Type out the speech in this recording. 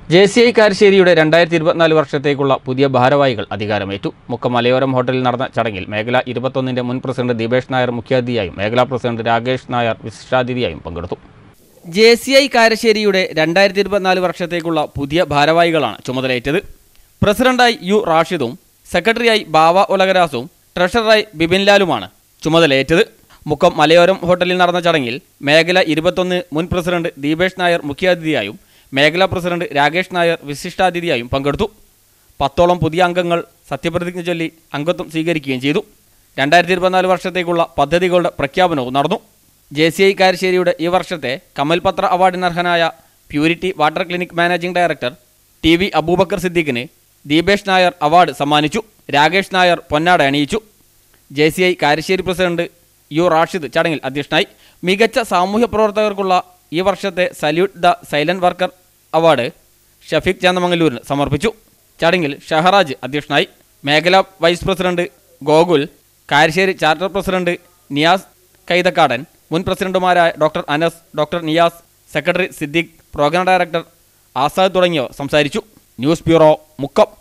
JCI കാരശ്ശേരിയുടെ 2024 വർഷത്തേക്കുള്ള പുതിയ ഭാരവാഹികൾ അധികാരമേറ്റു. മുക്കം മലയോരം ഹോട്ടലിൽ നടന്ന ചടങ്ങിൽ മേഖല 21ന്റെ മുൻ പ്രസിഡന്റ് ദീപേഷ് നായർ മുഖ്യാതിഥിയായും മേഖലാ പ്രസിഡന്റ് രാകേഷ് നായർ വിശിഷ്ടാതിഥിയായും പങ്കെടുത്തു. JCI കാരശ്ശേരിയുടെ 2024 വർഷത്തേക്കുള്ള പുതിയ ഭാരവാഹികളാണ് ചുമതലയേറ്റത്. പ്രസിഡന്റായി യു റാഷിദും സെക്രട്ടറിയായി ബാവ ഒലകരാസും ട്രഷററായി ബിബിൻ ലാലുമാണ് ചുമതലയേറ്റത്. മുക്കം മലയോരം ഹോട്ടലിൽ നടന്ന ചടങ്ങിൽ മേഖല 21 മുൻ പ്രസിഡന്റ് ദീപേഷ് നായർ മുഖ്യാതിഥിയായും മേഖലാ പ്രസിഡന്റ് രാകേഷ് നായർ വിശിഷ്ടാതിഥിയായും പങ്കെടുത്തു. 10ഓളം പുതിയ അംഗങ്ങൾ സത്യപ്രതിജ്ഞ ചൊല്ലി അംഗത്വം സ്വീകരിക്കുകയും ചെയ്തു. 2024 വർഷത്തേക്കുള്ള പദ്ധതികളുടെ പ്രഖ്യാപനവും നടന്നു. JCI കാരശ്ശേരിയുടെ ഈ വർഷത്തെ കമൽ പത്ര അവാർഡിനർഹനായ purity water clinic managing director TV Abubakar സിദ്ദീഖിന് ദീപേഷ് നായർ അവാർഡ് സമ്മാനിച്ചു. രാകേഷ് നായർ പൊന്നാട അണിയിച്ചു. JCI Karassery president U Rashid ചടങ്ങിൽ അധ്യക്ഷനായി. മികച്ച സാമൂഹ്യ പ്രവർത്തകർക്കുള്ള ഈ വർഷത്തെ salute the silent worker award Shafeeq ചന്ദമംഗലൂരിന് സമർപ്പിച്ചു. ചടങ്ങിൽ ഷഹറാജ് അധ്യക്ഷനായി. മേഖലാ vice president Gokul, Karassery charter president Niyas Kaithakkadan, മുൻ പ്രസിഡന്റുമാരായ doctor Anas, doctor Niyas, secretary Siddique, programme director Azad തുടങ്ങിയവർ സംസാരിച്ചു. News bureau, Mukkam.